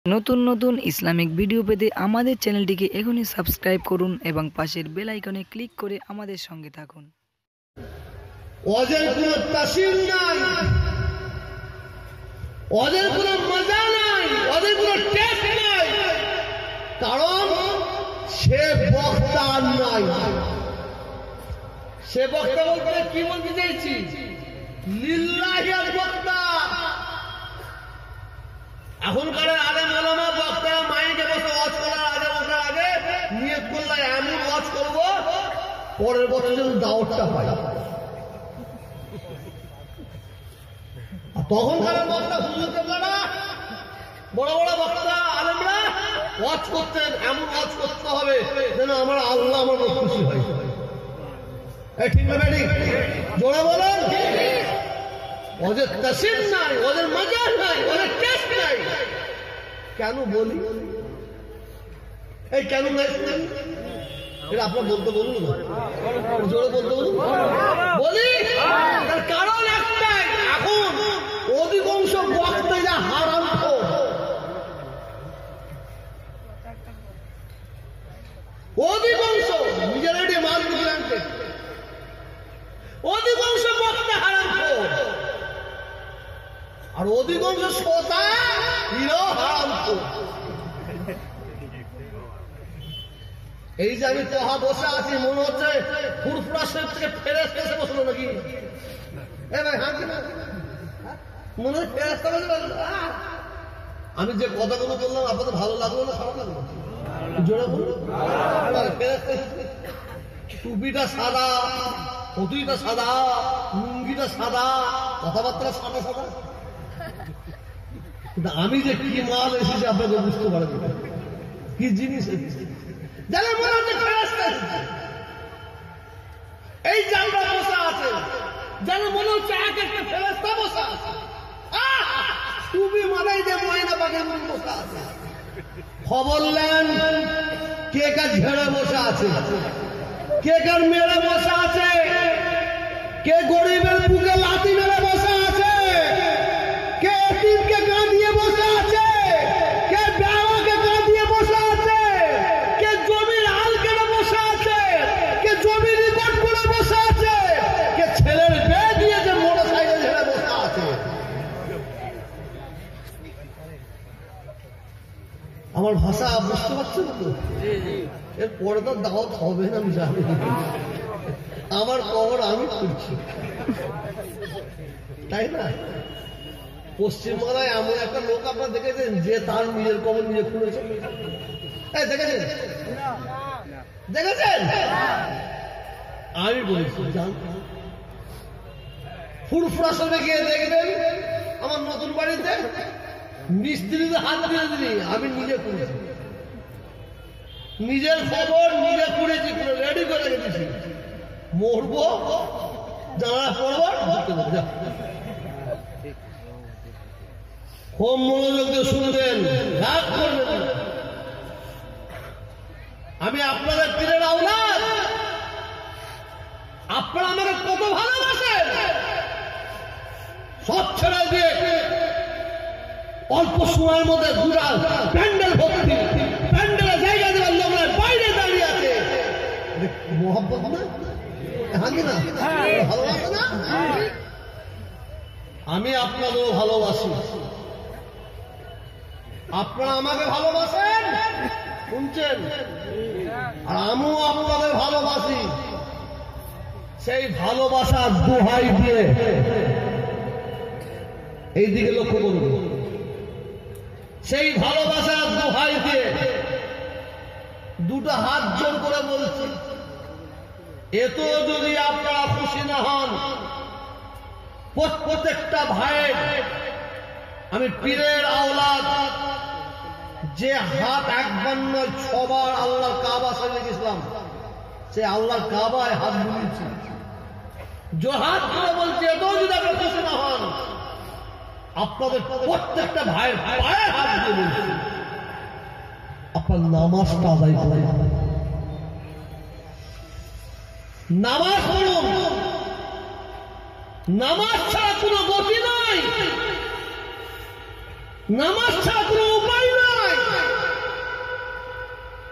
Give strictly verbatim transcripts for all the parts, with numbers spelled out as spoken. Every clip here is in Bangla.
নতুন নতুন ইসলামিক ভিডিও পেতে আমাদের চ্যানেলটিকে এখনই সাবস্ক্রাইব করুন এবং পাশের বেল আইকনে ক্লিক করে আমাদের সঙ্গে থাকুন। ওদের কোনো তাসির নাই, ওদের কোনো মজা নাই, ওদের কোনো টেস্ট নাই, কারণ সে বক্তা নাই। সে বক্তা বলতে কি বলতে চাইছি? লিল্লাহির বক্তা। এখনকার আলেম ওলামা বক্তা মাইকে বসে ওয়াজ করার আগে ওঠার আগে নিয়ত করলে এমন ওয়াজ করব পরের বছর যেন দাওয়াতটা পাই। তখনকার বক্তা হুজুররা বড় বড় বক্তা আলেমরা ওয়াজ করতেন, এমন ওয়াজ করতে হবে যেন আমার আল্লাহ আমার খুশি হয়। ঠিক না ঠিক? জোরে বলেন। ওদের তাসির নাই, ওদের মজা নাই, ওদের টেস্ট নাই। কেন বলি? এই কেন নাই এটা আপনার বলতে বলুন না, জোরে বলতে বলুন। বলি তার কারণ একটাই, এখন অধিকাংশ বক্তারা হারামখোর। অধিকাংশ মেজরিটি মাল বুঝলেন, অধিকাংশ বক্তা হারামখোর আর অধিকাংশ শ্রোতা হিরো হারামখোর। এই যে আমি তোহা বসে আছি, মনে হচ্ছে ফুরফুরা শরীফ থেকে ফেরেশতা এসে বসলো নাকি? এ ভাই হাঁকি না, মনে হয় ফেরেশতা বসলো। আমি যে কথাগুলো বললাম আপনাদের ভালো লাগলো না খারাপ লাগলো? জোরে বলুন। টুপিটা সাদা, পতুইটা সাদা, লুঙ্গিটা সাদা, কথাবার্তা সাদা সাদা। আমি যে কি মাল এসেছি আপনাকে বুঝতে পারবেন, কি জিনিস যারা মনে হচ্ছে ফেরেশতা এসেছে। এই যে আমরা বসা আছে, যেন মনে হচ্ছে এক একটা ফেরেশতা বসা আছে। টুপি মাথায় যে ময়না পাখি বসা আছে। খবর নেন কে কার ঝেড়ে বসে আছে, কে কার মেরে বসে আছে, কে গরিবের বুকে লাথি মেরে বসে আছে, কে এতিমকে কাঁদিয়ে বসে আছে, কে বেওয়াকে কাঁদিয়ে বসে আছে, কে জমির হাল কেটে বসে আছে, কে জমির রেকর্ড করে বসে আছে, কে ছেলের বিয়ে দিয়ে যে মোটর সাইকেল ঝেড়ে বসে আছে। আমার ভাষা বুঝতে পারছেন তো? এর পরে তো দাওয়াত হবে না আমি জানি, আমার কবর আমি খুঁজছি, তাই না? পশ্চিমবাংলায় এমন একটা লোক আপনারা দেখেছেন যে তার নিজের কবর নিজে খুঁড়েছে? দেখেছেন দেখেছেন আমি বলেছি জান, ফুরফুরা সবে গিয়ে দেখবেন আমার নতুন বাড়িতে মিস্ত্রিতে হাত দিয়ে দিলি আমি নিজে খুঁড়েছি, নিজের খবর নিজে খুঁড়েছি, রেডি করে রেখেছি। মরবো জানা পড়বো, খুব মনোযোগ দিয়ে শুনবেন, রাগ করবেন। আমি আপনাদের পীরের আওলাদ, আপনারা আমাকে কত ভালোবাসেন। সব ছেড়ে দিয়ে অল্প সময়ের মধ্যে ঘুরা প্যান্ডেল ভর্তি, প্যান্ডেলে জায়গা দেওয়ার লোকরা বাইরে দাঁড়িয়ে আছে। মোহাম্মত না না ভালোবাসে না? আমি আপনাদেরও ভালোবাসি, আপনারা আমাকে ভালোবাসেন, শুনছেন? আর আমিও আপনাদের ভালোবাসি। সেই ভালোবাসার দোহাই দিয়ে এই দিকে লক্ষ্য করুন, সেই ভালোবাসার দোহাই দিয়ে দুটো হাত জোর করে বলছি, এত যদি আপনারা খুশি না হন, প্রত্যেকটা ভাইয়ের আমি পীরের আওলাদ যে হাত একবার নয় ছবার আল্লাহর কাবা সামনে গেছিলাম, সে আল্লাহর কাবায় হাত বুলিয়েছি। যে হাত করে বলছে এত যদি আপনারা খুশি না হন, আপনাদের প্রত্যেকটা ভাইয়ের পায়ে হাত দিয়ে বলছি আপনার নামাজটা আদায় করে, নামাজ পড়ুন। নামাজ ছাড়া কোনো গতি নাই, নামাজ ছাড়া কোনো উপায় নাই।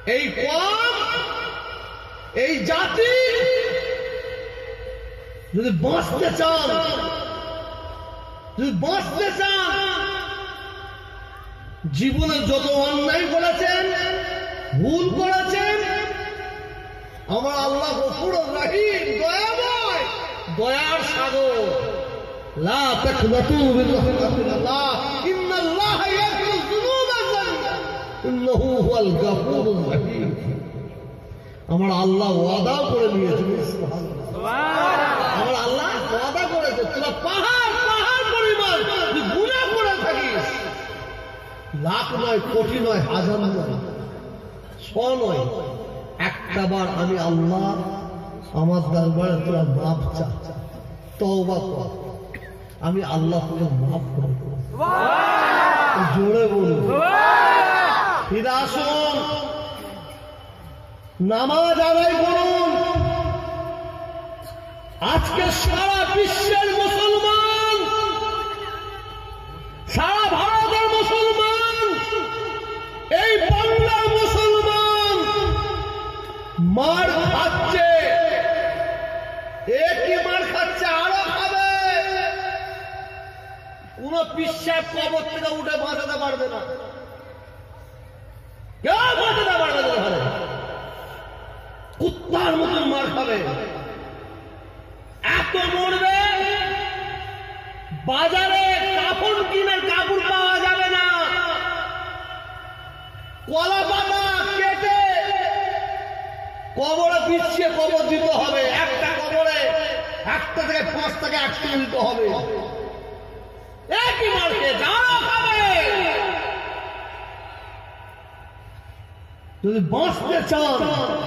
এই কম, এই জাতি যদি বাঁচতে চান, যদি বাঁচতে চান, জীবনে যত অন্যায় করেছেন, ভুল করেছেন, আমার আল্লাহ গফুর রহিম, দয়াময়, দয়ার সাগর। লা তাকনাতু মিন রাহমাতিল্লাহ, ইন্নাল্লাহা ইয়াগফিরু যুনুবা জামিআ, ইন্নাহু হুয়াল গফুরুর রহিম। আমার আল্লাহ ওয়াদা করে নিয়েছেন, সুবহানাল্লাহ। আমার আল্লাহ ওয়াদা করেছে, তোরা পাহাড় পাহাড় পরিমাণ তুই গুনাহ করে থাকিস, লাখ নয়, কোটি নয়, হাজার নয়, ছ নয়, একটা বার আমি আল্লাহ আমার দরবারে তোরা মাফ চা, তওবা কর, আমি আল্লাহ তোকে মাফ করব। জোরে বলুন ফিরে আসুন, নামাজ আদায় করুন। আজকে সারা বিশ্বের মুসলমান, সারা ভারতের মুসলমান, এই বাংলার মুসলমান মার খাচ্ছে, একই মার খাচ্ছে, আরো খাবে। কোন পিসাব কবর থেকে উঠে বাঁচাতে পারবে না, কেউ বাঁচাতে পারবে না, ঘরে কুত্তার মতন মার খাবে। এত মরবে, বাজারে কাপড় কিনে কাপড় পাওয়া যাবে না, কলা পাতা কেটে কবরে বিছিয়ে কবর দিতে হবে। একটা কবরে একটা থেকে পাঁচ থেকে একশো দিতে হবে। একই মারকে যারা খাবে। যদি বাঁচতে চান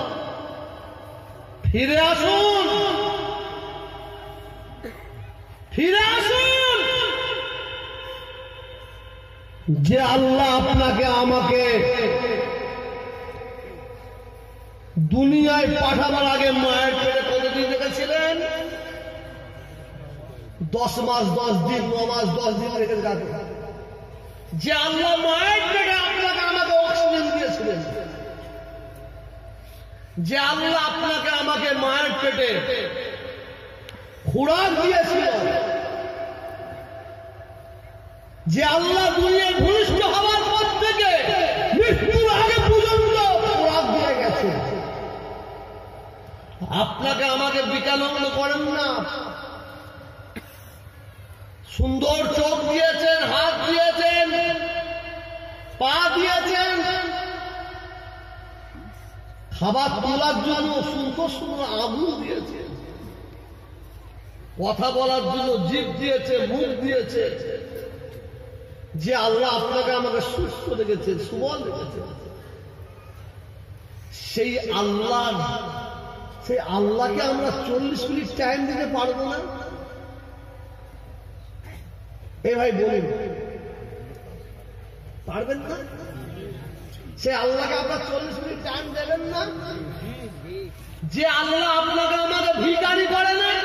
ফিরে আসুন, ফিরে আসুন। যে আল্লাহ আপনাকে আমাকে দুনিয়ায় পাঠাবার আগে মায়ের পেটে কতদিন রেখেছিলেন? দশ মাস দশ দিন, ন মাস দশ দিন রেখে যাবে। যে আল্লাহ মায়ের পেটে আপনাকে আমাকে অক্সিজেন দিয়েছিলেন, যে আল্লাহ আপনাকে আমাকে মায়ের পেটে খোরাক দিয়েছিল, যে আল্লাহ দুনিয়ায় ভূমিষ্ঠ হওয়ার পর থেকে মৃত্যুর আগে পর্যন্ত খোরাক দিয়ে গেছে, আপনাকে আমাকে বিকালঙ্গ করেন না। সুন্দর চোখ দিয়েছেন, হাত দিয়েছেন, পা দিয়েছেন, খাবার তোলার জন্য সুন্দর সুন্দর আঙুল দিয়েছে, কথা বলার জন্য জিভ দিয়েছে, মুখ দিয়েছে। যে আল্লাহ আপনাকে আমাকে সুস্থ রেখেছে, সুবল রেখেছে, সেই আল্লাহ, সেই আল্লাহকে আমরা চল্লিশ মিনিট টাইম দিতে পারবো না? এই ভাই বলুন, পারবেন না? সে আল্লাহকে আপনার চল্লিশ মিনিট টাইম দেবেন না? যে আল্লাহ আপনাকে আমাকে ভিখারি করে না,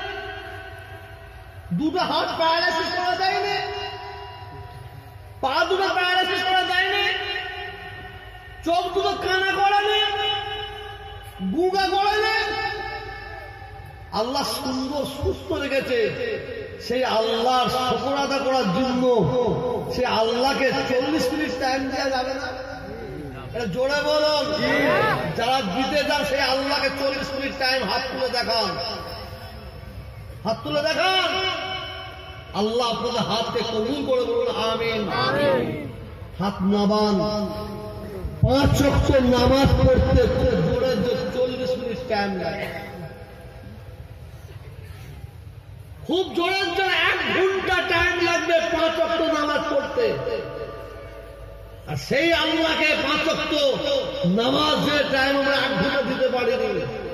দুটো হাত প্যারালাইসিস করা যায় না, পা দুটো প্যারালাইসিস করা যায় না, চোখ দুটো কানা করে না, গুগা করে না, আল্লাহ সুন্দর সুস্থ রেখেছে। সেই আল্লাহর শুকর আদা করার জন্য সে আল্লাহকে চল্লিশ মিনিট টাইম দেওয়া যাবে না? এটা জোরে বলুন। যারা দিতে যান সেই আল্লাহকে চল্লিশ মিনিট টাইম হাত তুলে দেখান, হাত তুলে দেখান। আল্লাহ আপনাদের হাতকে কবুল করে বলুন আমিন। হাত নামান। পাঁচ ওয়াক্ত নামাজ পড়তে জোরে চল্লিশ মিনিট টাইম লাগে, খুব জোরে জোরে এক ঘন্টা টাইম লাগবে পাঁচ ওয়াক্ত নামাজ পড়তে। আর সেই আল্লাহকে পাঁচ ওয়াক্ত নামাজের টাইম আমরা এক ঘন্টা দিতে পারিনি।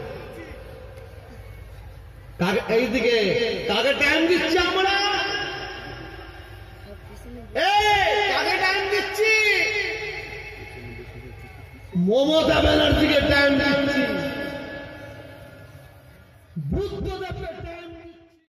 এইদিকে কাকে টাইম দিচ্ছি আমরা? কাকে টাইম দিচ্ছি? মমতা ব্যানার্জিকে টাইম দিচ্ছি, বুদ্ধদেবকে